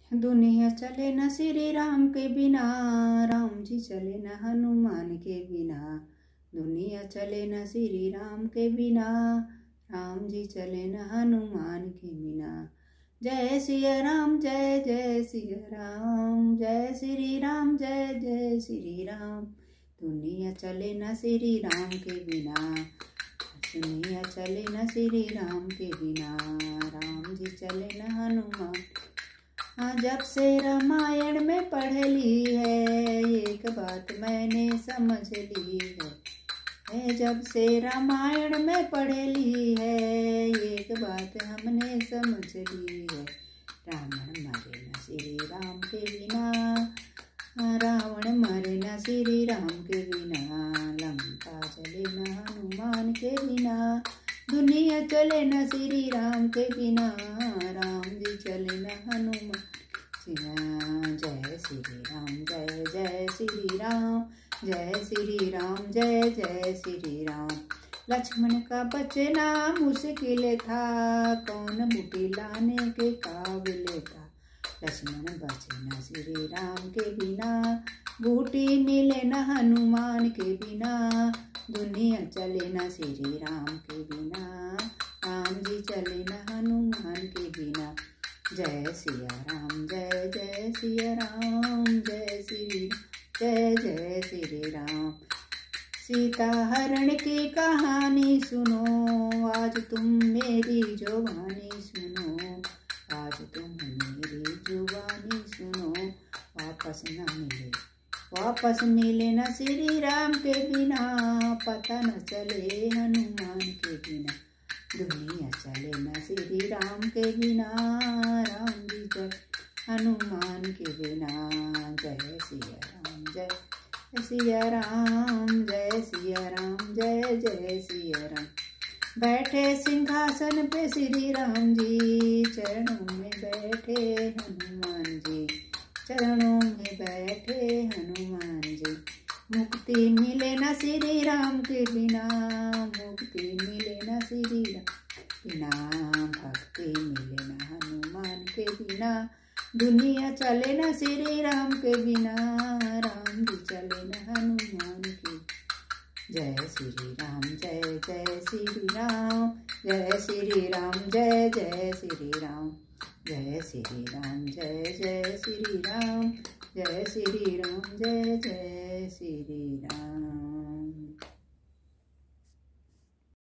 दुनिया चले न श्री राम के बिना, राम जी चले न हनुमान के बिना। दुनिया चले न श्री राम के बिना, राम जी चले न हनुमान के बिना। जय सिया राम जय जय सिया राम, जय श्री राम जय जय श्री राम। दुनिया चले न श्री राम के बिना, दुनिया चले न श्री राम के बिना। राम जी चले न हनुमान। हाँ, जब से रामायण में पढ़ ली है, एक बात मैंने समझ ली है। जब से रामायण में पढ़ ली है, एक बात हमने समझ ली है। रावण मरे न श्री राम के बिना, रावण मरे न श्री राम के बिना। लंका चले न हनुमान के बिना, दुनिया चले न श्री राम के बिना। राम जी चले न हनुमान। जय श्री राम जय जय श्री राम, जय श्री राम जय जय श्री राम। लक्ष्मण का बचना मुश्किल था, कौन बूटी लाने के काबिल था। लक्ष्मण बचे न श्री राम के बिना, बूटी मिले न हनुमान के बिना। दुनिया चले न श्री राम के बिना, राम जी चले न हनुमान के बिना। जय सिया राम जय जय सिया राम, जय श्री जय जय श्री राम। सीता हरण की कहानी सुनो, आज तुम मेरी जुबानी सुनो। आज तुम मेरी जुबानी सुनो। वापस मिले न श्री राम के बिना, पता न चले हनुमान के बिना। दुनिया चले न श्री राम के बिना, राम जी चले हनुमान के बिना। जय सिया राम जय सिया राम, जय सिया राम जय जय सिया राम। बैठे सिंहासन पे श्री राम जी, चरणों में बैठे हनुमान जी, चरणों में बैठे हनुमान जी। मुक्ति मिले न श्री राम के बिना, मुक्ति मिले न श्री राम के बिना। भक्ति मिले न हनुमान के बिना, दुनिया चले न श्री राम के बिना। राम जी चले न हनुमान के। जय श्री राम जय जय श्री राम, जय श्री राम जय जय श्री राम। जय श्री राम जय जय श्री राम, जय श्री राम जय जय श्री राम।